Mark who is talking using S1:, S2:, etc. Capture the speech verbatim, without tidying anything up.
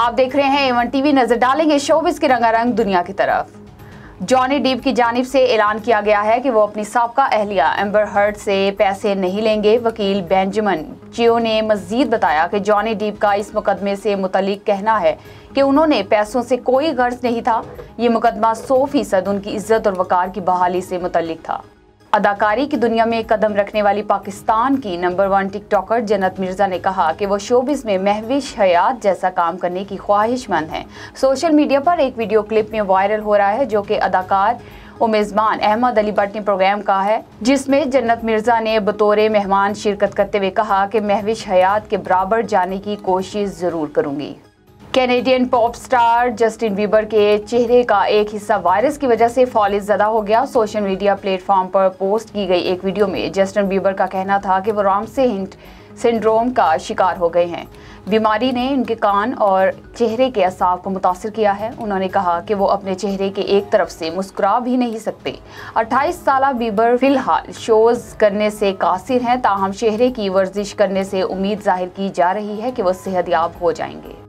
S1: आप देख रहे हैं ए वन टीवी। नजर डालेंगे शोबिस के रंगारंग दुनिया की तरफ। जॉनी डीप की जानिब से ऐलान किया गया है कि वो अपनी साबका अहलिया एम्बर हर्ड से पैसे नहीं लेंगे। वकील बेंजामिन चियो ने मजीद बताया कि जॉनी डीप का इस मुकदमे से मुतल्लिक कहना है कि उन्होंने पैसों से कोई गर्ज नहीं था। ये मुकदमा सौ फीसद उनकी इज्जत और वकार की बहाली से मुतल्लिक था। अदाकारी की दुनिया में कदम रखने वाली पाकिस्तान की नंबर वन टिकटॉकर जन्नत मिर्जा ने कहा कि वो शोबिस में महविश हयात जैसा काम करने की ख्वाहिशमंद हैं। सोशल मीडिया पर एक वीडियो क्लिप में वायरल हो रहा है जो कि अदाकार और मेज़बान अहमद अली भट्ट ने प्रोग्राम का है, जिसमें जन्नत मिर्जा ने बतौर मेहमान शिरकत करते हुए कहा कि महविश हयात के बराबर जाने की कोशिश जरूर करूंगी। Canadian pop star Justin Bieber के चेहरे का एक हिस्सा वायरस की वजह से फौलिज़ ज़दा हो गया। सोशल मीडिया प्लेटफॉर्म पर पोस्ट की गई एक वीडियो में जस्टिन बीबर का कहना था कि वो रामसे हिंट सिंड्रोम का शिकार हो गए हैं। बीमारी ने उनके कान और चेहरे के असाब को मुतासिर किया है। उन्होंने कहा कि वो अपने चेहरे के एक तरफ से मुस्कुरा भी नहीं सकते। अट्ठाईस साल बीबर फिलहाल शोज करने से कासिर हैं, ताहम चेहरे की वर्जिश करने से उम्मीद जाहिर की जा रही है कि वो सेहतयाब हो जाएंगे।